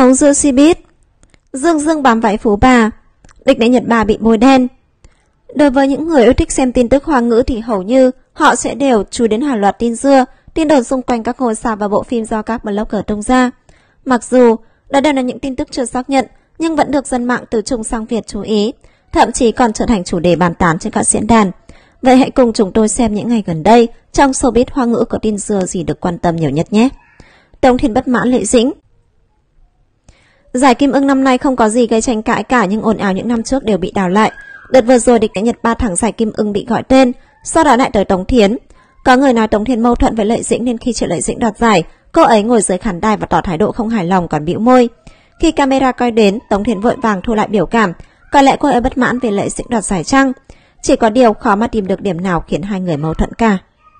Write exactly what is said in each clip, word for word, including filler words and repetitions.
Nóng dưa Cbiz. Dương Dương bám váy phú bà. Địch đệ Nhật Bà bị bôi đen. Đối với những người yêu thích xem tin tức Hoa ngữ thì hầu như họ sẽ đều chú đến hàng loạt tin dưa, tin đồn xung quanh các ngôi sao và bộ phim do các blogger tung ra. Mặc dù đó đều là những tin tức chưa xác nhận, nhưng vẫn được dân mạng từ Trung sang Việt chú ý, thậm chí còn trở thành chủ đề bàn tán trên các diễn đàn. Vậy hãy cùng chúng tôi xem những ngày gần đây trong showbiz Hoa ngữ có tin dưa gì được quan tâm nhiều nhất nhé. Tống Thiến bất mãn Lệ Dĩnh. Giải Kim Ưng năm nay không có gì gây tranh cãi cả, nhưng ồn ào những năm trước đều bị đào lại. Đợt vừa rồi địch đệ Nhật Ba thẳng giải Kim Ưng bị gọi tên, sau đó lại tới Tống Thiến. Có người nói Tống Thiến mâu thuẫn với Lệ Dĩnh nên khi Triệu Lệ Dĩnh đoạt giải, cô ấy ngồi dưới khán đài và tỏ thái độ không hài lòng còn bĩu môi. Khi camera quay đến, Tống Thiến vội vàng thu lại biểu cảm, có lẽ cô ấy bất mãn về Lệ Dĩnh đoạt giải chăng? Chỉ có điều khó mà tìm được điểm nào khiến hai người mâu thuẫn cả.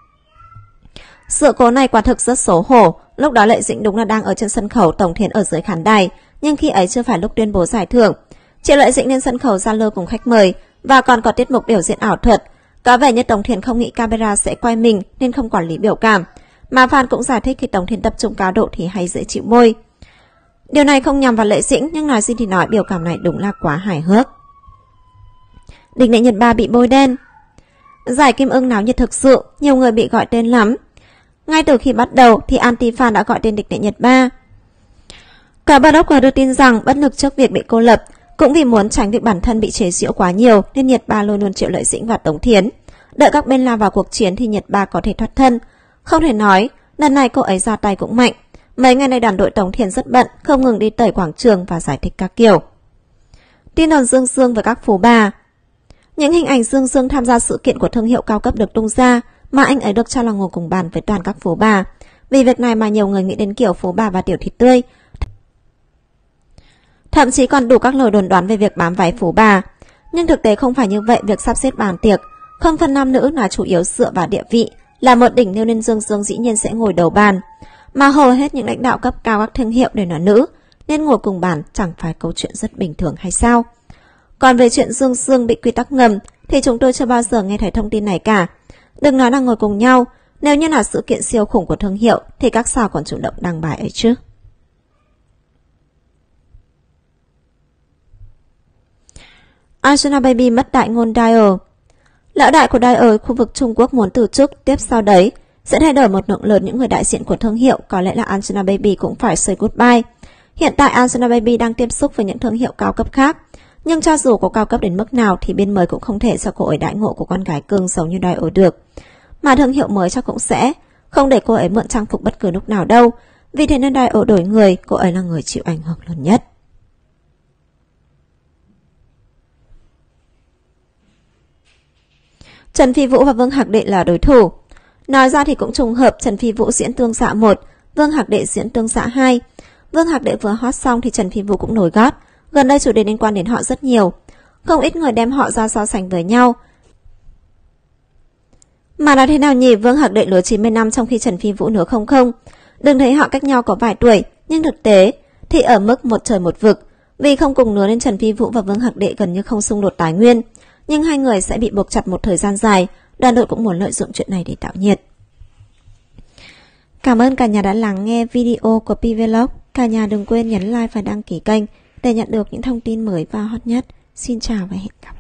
Sự cố này quả thực rất xấu hổ, lúc đó Lệ Dĩnh đúng là đang ở trên sân khấu, Tống Thiến ở dưới khán đài, nhưng khi ấy chưa phải lúc tuyên bố giải thưởng. Triệu Lệ Dĩnh lên sân khấu giao lưu cùng khách mời và còn có tiết mục biểu diễn ảo thuật. Có vẻ như Tống Thiến không nghĩ camera sẽ quay mình nên không quản lý biểu cảm. Mà fan cũng giải thích khi Tống Thiến tập trung cao độ thì hay dễ chịu môi. Điều này không nhằm vào Lệ Dĩnh, nhưng nói gì thì nói, biểu cảm này đúng là quá hài hước. Địch đệ Nhật Ba bị bôi đen. Giải Kim Ưng náo nhiệt thực sự, nhiều người bị gọi tên lắm. Ngay từ khi bắt đầu thì anti-fan đã gọi tên địch đệ Nhật Ba. Cả blogger đưa tin rằng bất lực trước việc bị cô lập, cũng vì muốn tránh việc bản thân bị chế giễu quá nhiều nên Nhật Ba luôn luôn Triệu Lệ Dĩnh và Tống Thiến. Đợi các bên lao vào cuộc chiến thì Nhật Ba có thể thoát thân. Không thể nói, lần này cô ấy ra tay cũng mạnh. Mấy ngày nay đoàn đội Tống Thiến rất bận, không ngừng đi tẩy quảng trường và giải thích các kiểu. Tin đồn Dương Dương với các phú bà. Những hình ảnh Dương Dương tham gia sự kiện của thương hiệu cao cấp được tung ra, mà anh ấy được cho là ngồi cùng bàn với toàn các phú bà. Vì việc này mà nhiều người nghĩ đến kiểu phú bà và tiểu thịt tươi. Thậm chí còn đủ các lời đồn đoán về việc bám váy phú bà. Nhưng thực tế không phải như vậy, việc sắp xếp bàn tiệc không phân nam nữ là chủ yếu dựa vào địa vị, là một đỉnh nêu nên Dương Dương dĩ nhiên sẽ ngồi đầu bàn. Mà hầu hết những lãnh đạo cấp cao các thương hiệu đều là nữ, nên ngồi cùng bàn chẳng phải câu chuyện rất bình thường hay sao? Còn về chuyện Dương Dương bị quy tắc ngầm thì chúng tôi chưa bao giờ nghe thấy thông tin này cả. Đừng nói là ngồi cùng nhau, nếu như là sự kiện siêu khủng của thương hiệu thì các sao còn chủ động đăng bài ấy chứ. Angelababy mất đại ngôn Dior. Lão đại của Dior khu vực Trung Quốc muốn từ chức, tiếp sau đấy sẽ thay đổi một lượng lớn những người đại diện của thương hiệu, có lẽ là Angelababy cũng phải say goodbye. Hiện tại Angelababy đang tiếp xúc với những thương hiệu cao cấp khác, nhưng cho dù có cao cấp đến mức nào thì bên mới cũng không thể cho cô ấy đãi ngộ của con gái cưng giống như Dior được. Mà thương hiệu mới chắc cũng sẽ không để cô ấy mượn trang phục bất cứ lúc nào đâu, vì thế nên Dior đổi người, cô ấy là người chịu ảnh hưởng lớn nhất. Trần Phi Vũ và Vương Hạc Đệ là đối thủ. Nói ra thì cũng trùng hợp, Trần Phi Vũ diễn Tương Dạ một, Vương Hạc Đệ diễn Tương Dạ hai. Vương Hạc Đệ vừa hot xong thì Trần Phi Vũ cũng nổi gót. Gần đây chủ đề liên quan đến họ rất nhiều, không ít người đem họ ra so sánh với nhau. Mà nói thế nào nhỉ, Vương Hạc Đệ lứa chín mươi năm trong khi Trần Phi Vũ lứa không không. Đừng thấy họ cách nhau có vài tuổi, nhưng thực tế thì ở mức một trời một vực. Vì không cùng lứa nên Trần Phi Vũ và Vương Hạc Đệ gần như không xung đột tài nguyên, nhưng hai người sẽ bị buộc chặt một thời gian dài. Đoàn đội cũng muốn lợi dụng chuyện này để tạo nhiệt. Cảm ơn cả nhà đã lắng nghe video của Pi Vlog. Cả nhà đừng quên nhấn like và đăng ký kênh để nhận được những thông tin mới và hot nhất. Xin chào và hẹn gặp lại.